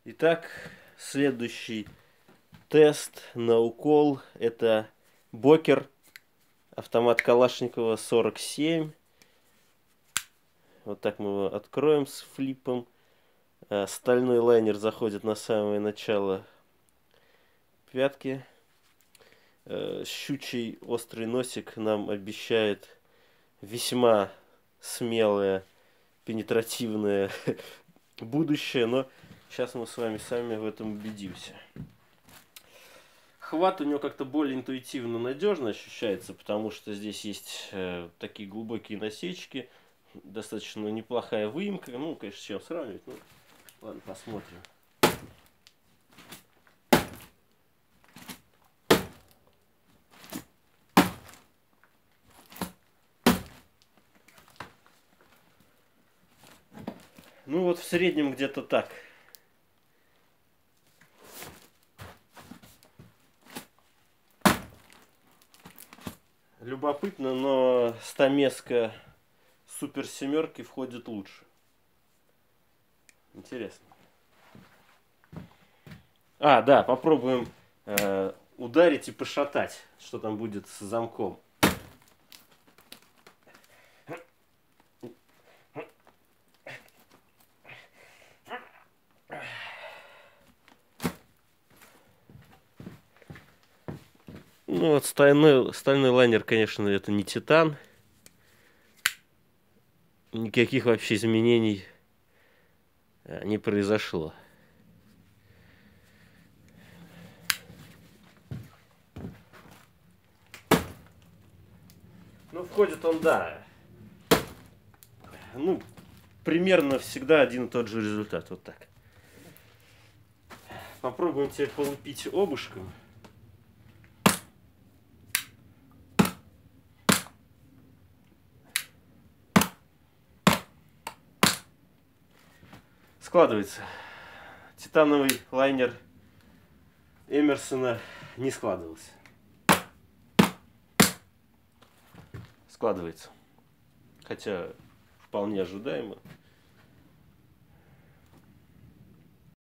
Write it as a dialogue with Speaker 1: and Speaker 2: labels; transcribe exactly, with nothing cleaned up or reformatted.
Speaker 1: Итак, следующий тест на укол — это Бокер, автомат Калашникова сорок семь. Вот так мы его откроем с флипом. Стальной лайнер заходит на самое начало пятки. Щучий острый носик нам обещает весьма смелое, пенетративное будущее, но сейчас мы с вами сами в этом убедимся. Хват у него как-то более интуитивно надежно ощущается, потому что здесь есть э, такие глубокие насечки, достаточно неплохая выемка. Ну, конечно, с чем сравнивать. Ну, ладно, посмотрим. Ну вот в среднем где-то так. Любопытно, но стамеска супер семерки входит лучше. Интересно. А, да, попробуем э, ударить и пошатать, что там будет с замком. Ну вот стальной, стальной лайнер, конечно, это не титан. Никаких вообще изменений не произошло. Ну, входит он, да. Ну, примерно всегда один и тот же результат. Вот так. Попробуем теперь полупить обушком. Складывается. Титановый лайнер Эмерсона не складывался. Складывается. Хотя вполне ожидаемо.